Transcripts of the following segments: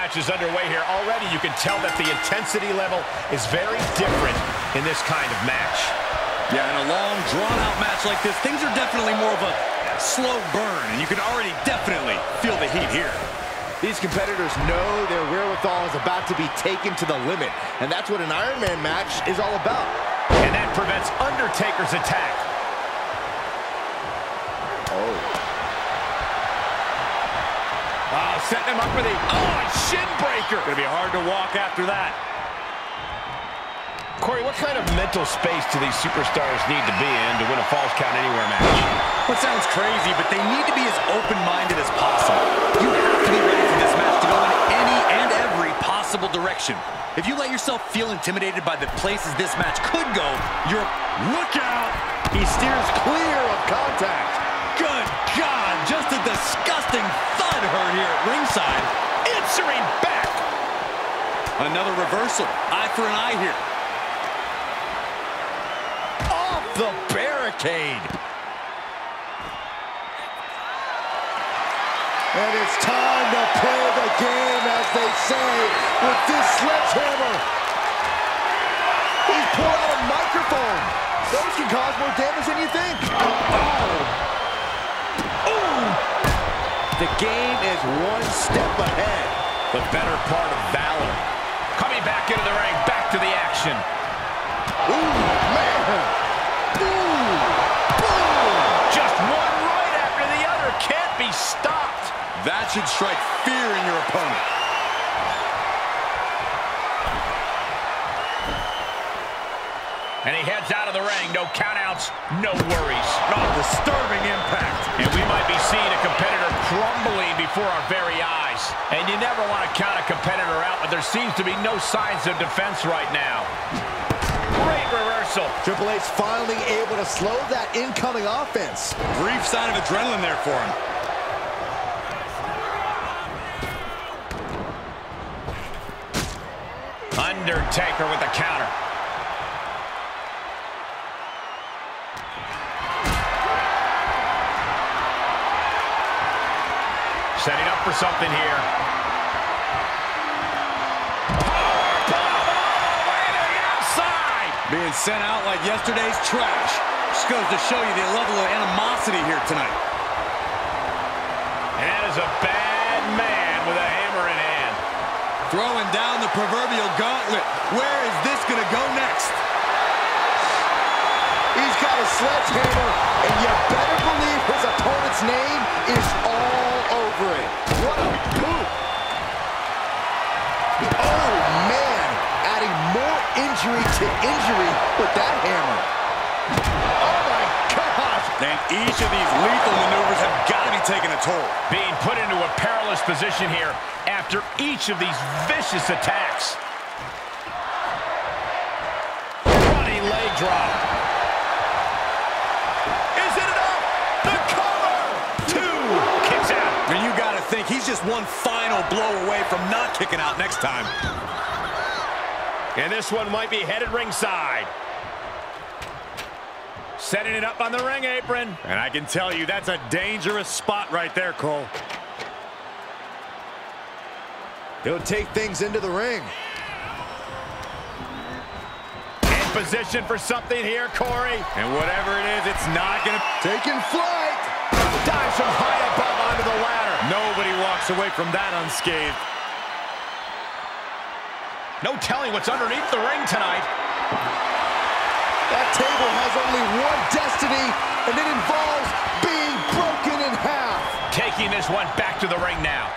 match is underway here. Already you can tell that the intensity level is very different in this kind of match. Yeah, in a long, drawn-out match like this, things are definitely more of a slow burn, and you can already definitely feel the heat here. These competitors know their wherewithal is about to be taken to the limit, and that's what an Iron Man match is all about. And that prevents Undertaker's attack. Setting him up for the shin breaker. Gonna be hard to walk after that. Corey, what kind of mental space do these superstars need to be in to win a Falls Count Anywhere match? Well, it sounds crazy, but they need to be as open-minded as possible. You have to be ready for this match to go in any and every possible direction. If you let yourself feel intimidated by the places this match could go, you're... Look out! He steers clear of contact. Good God, just a disgusting thud heard here at ringside. Answering back. Another reversal. Eye for an eye here. Off the barricade. And it's time to play the game, as they say, with this sledgehammer. He's pulled out a microphone. Those can cause more damage than you think. The game is one step ahead. The better part of valor. Coming back into the ring, back to the action. Ooh, man. Ooh, boom. Just one right after the other. Can't be stopped. That should strike fear in your opponent. And he heads out of the ring. No countouts, no worries. Oh, disturbing impact. And we might be seeing a competitor crumbling before our very eyes. And you never want to count a competitor out, but there seems to be no signs of defense right now. Great reversal. Triple H finally able to slow that incoming offense. Brief sign of adrenaline there for him. Undertaker with the counter. Setting up for something here. Powerbomb all the way to the outside. Being sent out like yesterday's trash. Just goes to show you the level of animosity here tonight. And that is a bad man with a hammer in hand. Throwing down the proverbial gauntlet. Where is this going to go next? He's got a sledgehammer, and you better believe his opponent's name is all over it. What a poop. Oh, man. Adding more injury to injury with that hammer. Oh, my gosh. And each of these lethal maneuvers have got to be taking a toll. Being put into a perilous position here after each of these vicious attacks. Running leg drop. He's just one final blow away from not kicking out next time. And this one might be headed ringside. Setting it up on the ring apron. And I can tell you that's a dangerous spot right there, Cole. He'll take things into the ring. In position for something here, Corey. And whatever it is, it's not going to... Taking flight. Dives from high above onto the ladder. Nobody walks away from that unscathed. No telling what's underneath the ring tonight. That table has only one destiny, and it involves being broken in half. Taking this one back to the ring now.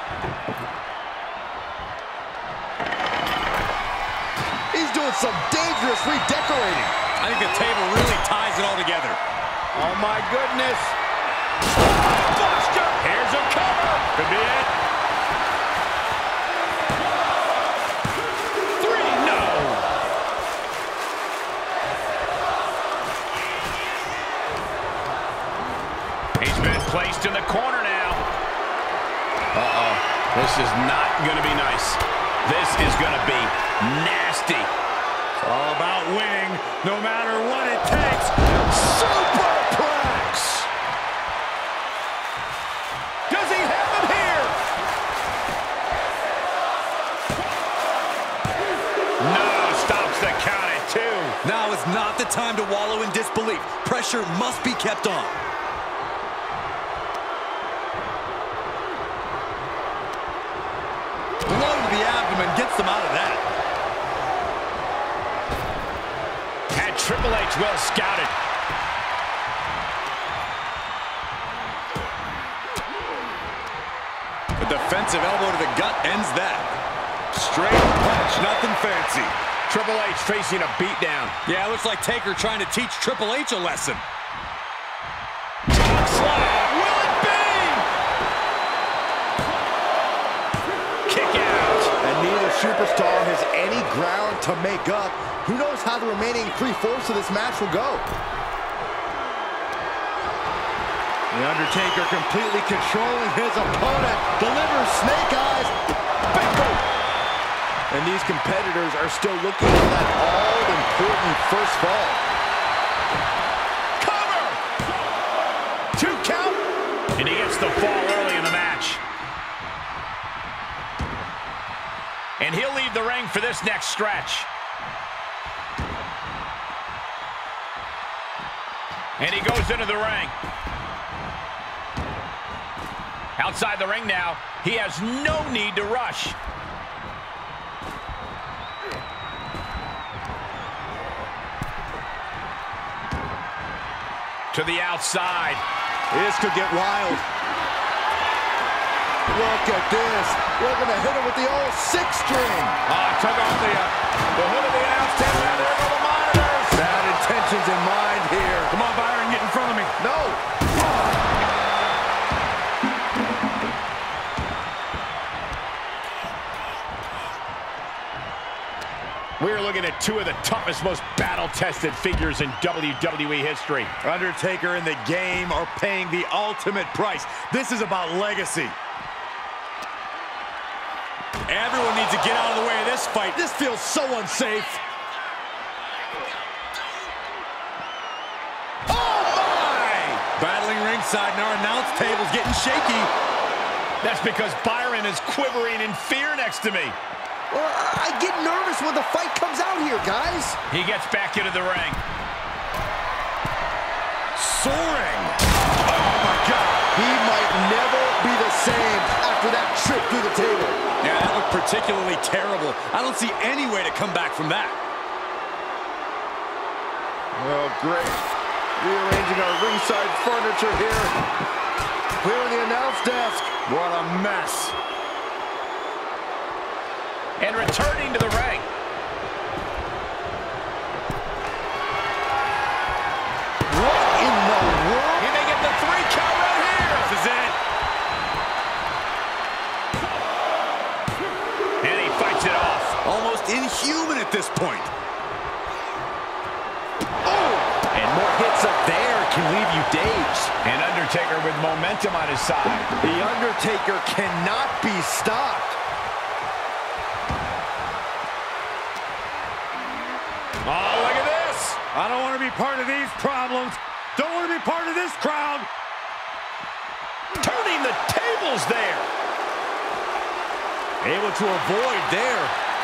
He's doing some dangerous redecorating. I think the table really ties it all together. Oh, my goodness. Buster! Here's a cover. Could be it. 3, no. He's been placed in the corner now. Uh-oh. This is not going to be nice. This is going to be nasty. It's all about winning, no matter what it takes. Superplex! Does he have him here? Now is not the time to wallow in disbelief. Pressure must be kept on. Blow to the abdomen gets them out of that. And Triple H well scouted. A defensive elbow to the gut ends that. Straight punch, nothing fancy. Triple H facing a beatdown. Yeah, it looks like Taker trying to teach Triple H a lesson. Slap. Will it be? Kick out. And neither superstar has any ground to make up. Who knows how the remaining 3/4 of this match will go? The Undertaker completely controlling his opponent. Delivers snake eyes. Bingo! And these competitors are still looking for that all-important first fall. Cover! 2 count. And he gets the fall early in the match. And he'll leave the ring for this next stretch. And he goes into the ring. Outside the ring now, he has no need to rush. To the outside. This could get wild. Look at this. We're going to hit him with the old 6-string. Took off the hood of the announce table. Now there go the monitors. Bad intentions in mind here. Come on, Byron, get in front of me. No. We're looking at two of the toughest, most battle-tested figures in WWE history. Undertaker and the game are paying the ultimate price. This is about legacy. Everyone needs to get out of the way of this fight. This feels so unsafe. Oh, my! Battling ringside and our announce table's getting shaky. That's because Byron is quivering in fear next to me. Well, I get nervous when the fight comes out here, guys. He gets back into the ring. Soaring. Oh, my God. He might never be the same after that trip through the table. Yeah, that looked particularly terrible. I don't see any way to come back from that. Oh, great. Rearranging our ringside furniture here. Clearing the announce desk. What a mess. And returning to the ring. What in the world? He may get the 3 count right here. This is it. And he fights it off. Almost inhuman at this point. Oh! And more hits up there can leave you dazed. And Undertaker with momentum on his side. The Undertaker cannot be stopped. Oh, look at this. I don't want to be part of these problems. Don't want to be part of this crowd. Turning the tables there. Able to avoid there.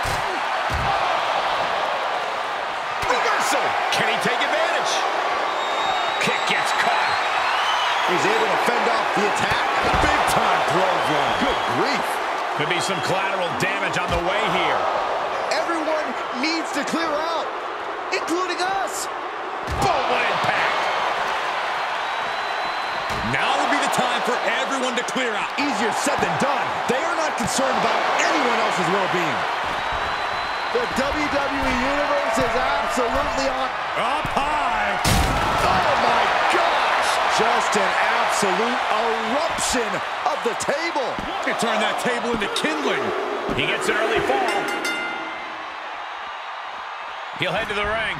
Reversal. Can he take advantage? Kick gets caught. He's able to fend off the attack. Big time clothesline. Good grief. Could be some collateral damage on the way here. Everyone needs to clear out, including us. Boom, what impact. Now would be the time for everyone to clear out. Easier said than done. They are not concerned about anyone else's well-being. The WWE Universe is absolutely on. Up high. Oh, my gosh. Just an absolute eruption of the table. You turn that table into kindling. He gets an early fall. He'll head to the ring.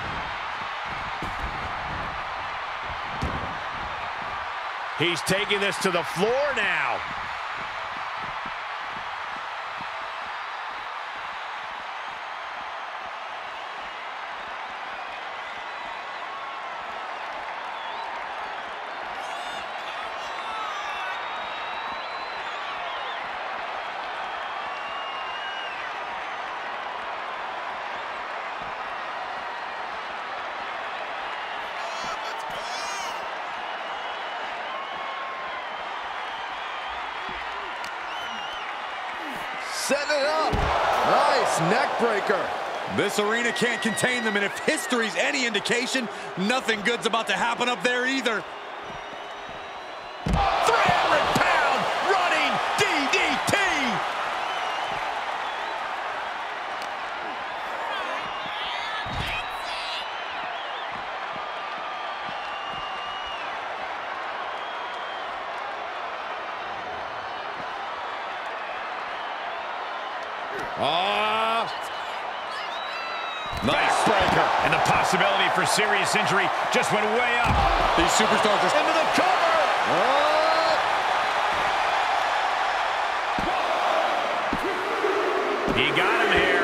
He's taking this to the floor now. setting it up. Nice neck breaker. This arena can't contain them, and if history's any indication, nothing good's about to happen up there either. 300-pound running DDT. Nice breaker. And the possibility for serious injury just went way up. These superstars are into the cover. He got him here.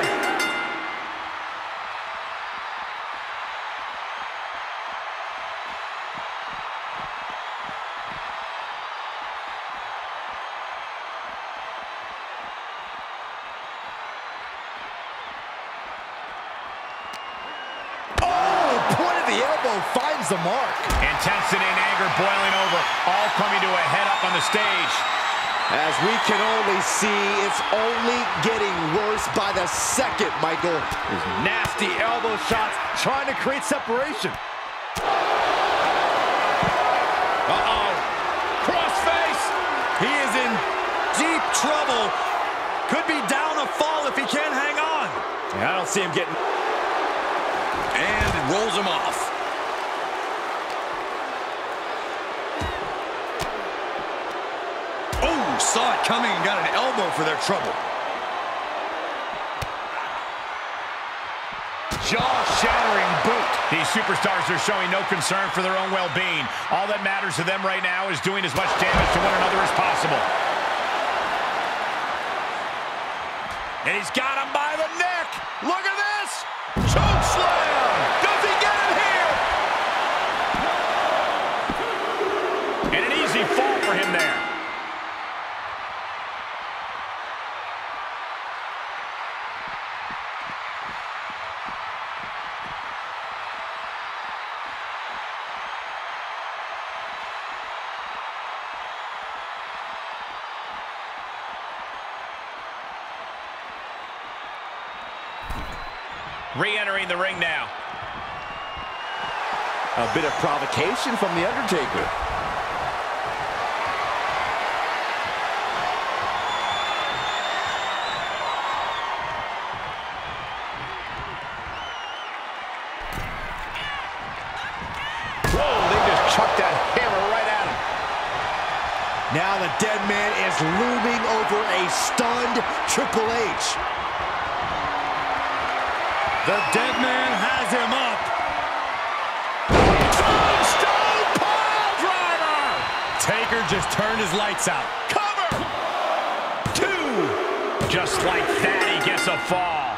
Finds the mark. Intensity and anger boiling over, all coming to a head up on the stage. As we can only see, it's only getting worse by the second, Michael. His nasty elbow shots trying to create separation. Uh-oh. Crossface. He is in deep trouble. Could be down a fall if he can't hang on. Yeah, I don't see him getting... And rolls him off. Saw it coming and got an elbow for their trouble. Jaw-shattering boot. These superstars are showing no concern for their own well-being. All that matters to them right now is doing as much damage to one another as possible. And he's got him by the neck. Look at this. Choke slam. Does he get him here? And an easy fall for him there. Re-entering the ring now. A bit of provocation from The Undertaker. Whoa, they just chucked that hammer right at him. Now the dead man is looming over a stunned Triple H. The dead man has him up. Tombstone pile driver. Taker just turned his lights out. Cover. 2. Just like that, he gets a fall.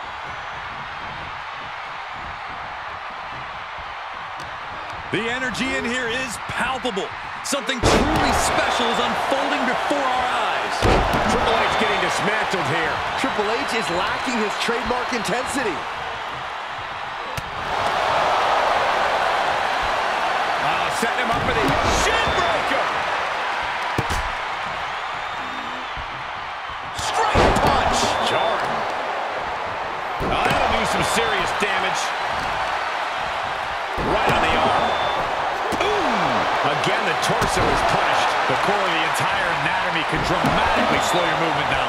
The energy in here is palpable. Something truly special is unfolding before our eyes. Triple H getting dismantled here. Triple H is lacking his trademark intensity. Setting him up for the shin breaker. Straight punch. Jarring. Oh, that'll do some serious damage. Right on the arm. Ooh. Again, the torso is punished. The core of the entire anatomy can dramatically slow your movement down.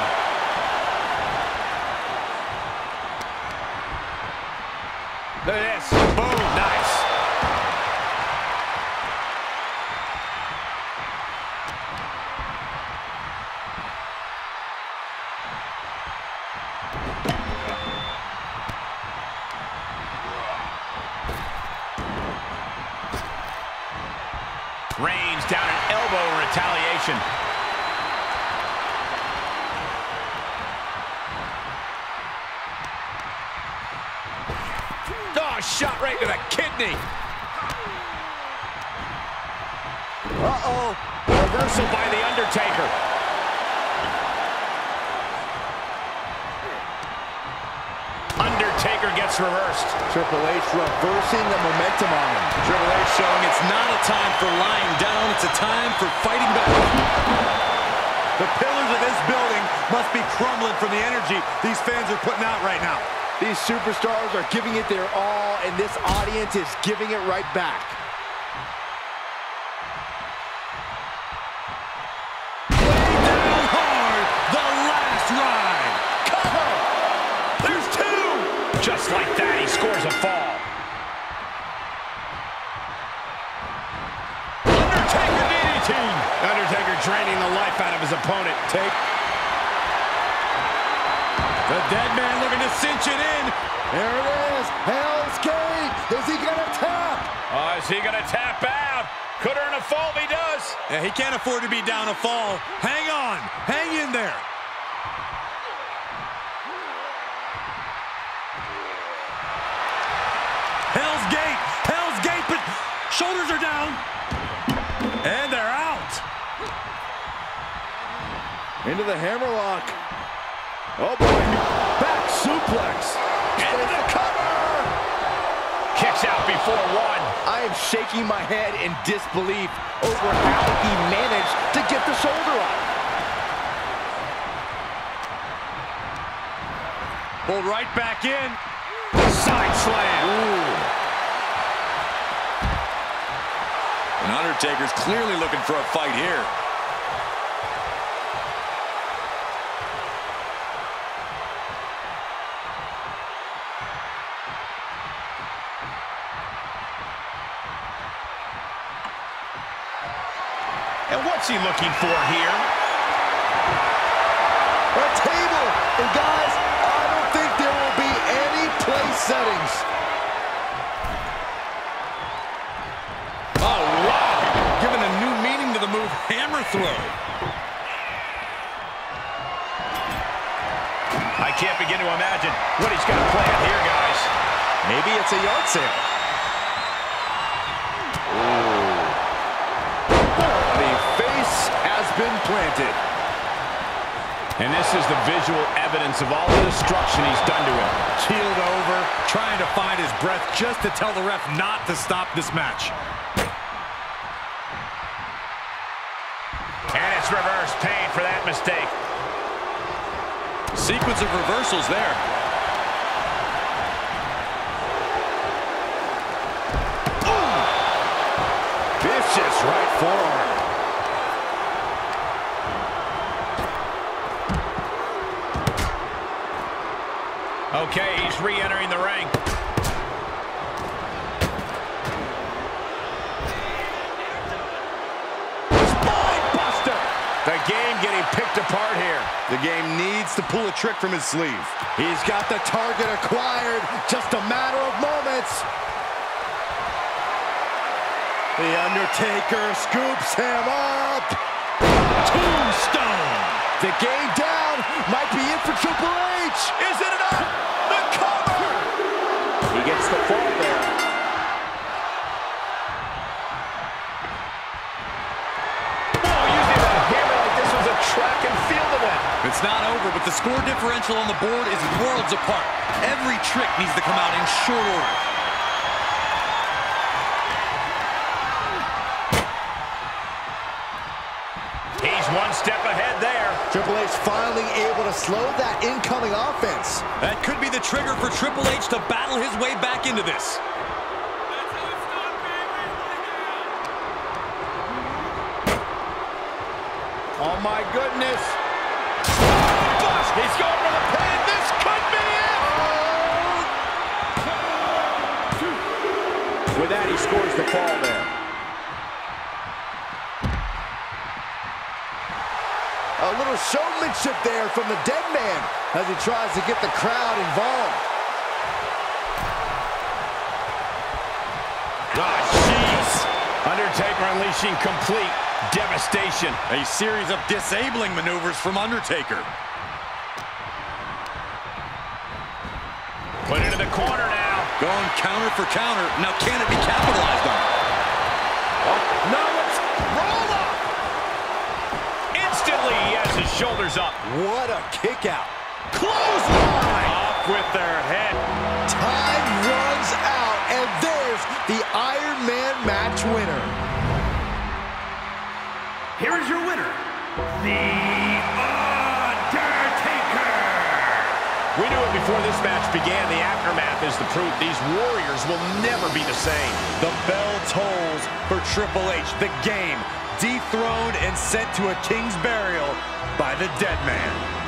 Look at this. Boom. Nice. Reigns down an elbow retaliation. Oh, shot right to the kidney. Uh-oh. Reversal by The Undertaker. Undertaker gets reversed. Triple H reversing the momentum on him. Triple H showing it's not a time for lying down, it's a time for fighting back. The pillars of this building must be crumbling from the energy these fans are putting out right now. These superstars are giving it their all, and this audience is giving it right back. Way down hard, the last ride. Cover! There's two! Just like that, he scores a fall. Undertaker DDT! Undertaker draining the life out of his opponent. Take. The dead man looking to cinch it in. There it is. Hell's Gate. Is he going to tap? Oh, is he going to tap out? Could earn a fall if he does. Yeah, he can't afford to be down a fall. Hang on. Hang in there. Hell's Gate. Hell's Gate, but shoulders are down. And they're out. Into the hammerlock. Oh, boy. Back suplex. Into the cover. Kicks out before one. I am shaking my head in disbelief over how he managed to get the shoulder up. Pulled right back in. Side slam. Ooh. And Undertaker's clearly looking for a fight here. And what's he looking for here? A table. And guys, I don't think there will be any place settings. Oh, wow. Giving a new meaning to the move, hammer throw. I can't begin to imagine what he's got planned here, guys. Maybe it's a yard sale. Been planted. And this is the visual evidence of all the destruction he's done to him. Keeled over, trying to find his breath just to tell the ref not to stop this match. And it's reverse pain for that mistake. Sequence of reversals there. Ooh. Vicious right forearm. Okay, he's re-entering the ring. Spinebuster! The game getting picked apart here. The game needs to pull a trick from his sleeve. He's got the target acquired. Just a matter of moments. The Undertaker scoops him up. Tombstone. The game down. Might be it for Triple H. Is it enough? The cover. He gets the fall there. Oh, using that hammer like this was a track and field event. It's not over, but the score differential on the board is worlds apart. Every trick needs to come out in short order. He's one step ahead there. Triple H finally able to slow that incoming offense. That could be the trigger for Triple H to battle his way back into this. Oh my goodness. Bust. He's going for the pin. This could be it. With that, he scores the fall there. A little showmanship there from the dead man as he tries to get the crowd involved. Ah, jeez. Undertaker unleashing complete devastation. A series of disabling maneuvers from Undertaker. Put into the corner now. Going counter for counter. Now can it be capitalized on? Oh, no, it's roll up. Instantly, he has his shoulders up. What a kick out. Clothesline. Off with their head. Time runs out, and there's the Iron Man match winner. Here is your winner, The Undertaker! We knew it before this match began. The aftermath is the proof. These warriors will never be the same. The bell tolls for Triple H. The game dethroned and sent to a king's burial by the dead man.